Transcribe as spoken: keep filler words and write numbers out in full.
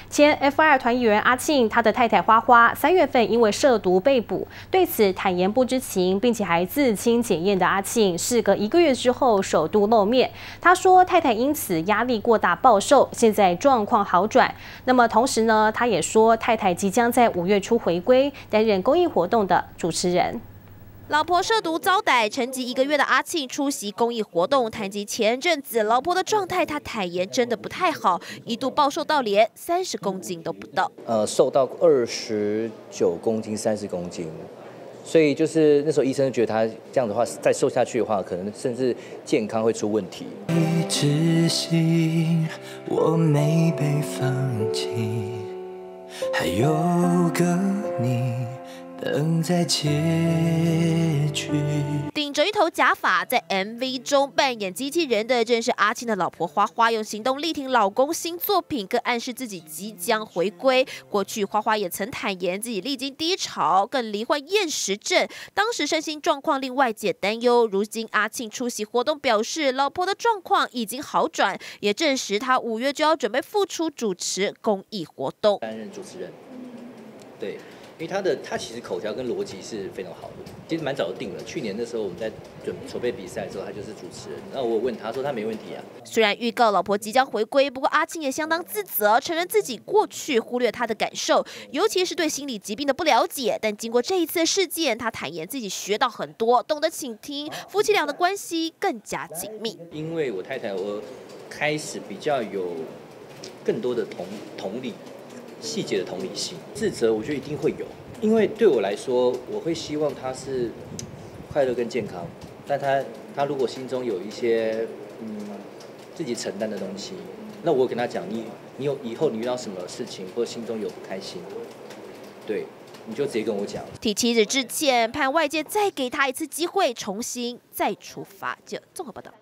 前 F 二 团员阿庆，他的太太花花三月份因为涉毒被捕，对此坦言不知情，并且还自清检验的阿庆，事隔一个月之后首度露面。他说，太太因此压力过大暴瘦，现在状况好转。那么同时呢，他也说，太太即将在五月初回归，担任公益活动的主持人。 老婆涉毒遭逮，沉寂一个月的阿庆出席公益活动，谈及前阵子老婆的状态，他坦言真的不太好，一度暴瘦到连三十公斤都不到。 呃，瘦到二十九公斤、三十公斤，所以就是那时候医生觉得他这样的话，再瘦下去的话，可能甚至健康会出问题。 只信我没被放弃，还有个你。 等在结局。 顶着一头假发，在 M V 中扮演机器人的，正是阿庆的老婆花花，用行动力挺老公新作品，更暗示自己即将回归。过去花花也曾坦言自己历经低潮，更罹患厌食症，当时身心状况令外界担忧。如今阿庆出席活动，表示老婆的状况已经好转，也证实他五月就要准备复出主持公益活动， 担任主持人。对。 因为他的他其实口条跟逻辑是非常好的，其实蛮早就定了。去年的时候我们在准筹备比赛的时候，他就是主持人。然后我问他说他没问题啊。 虽然预告老婆即将回归，不过阿庆也相当自责，承认自己过去忽略她的感受，尤其是对心理疾病的不了解。但经过这一次的事件，他坦言自己学到很多，懂得倾听，夫妻俩的关系更加紧密。 因为我太太，我开始比较有更多的同同理。 细节的同理心，自责我觉得一定会有，因为对我来说，我会希望他是快乐跟健康，但他他如果心中有一些嗯自己承担的东西，那我跟他讲，你你有以后你遇到什么事情或心中有不开心，对，你就直接跟我讲。 替妻子致歉，盼外界再给他一次机会，重新再出发。就综合报道。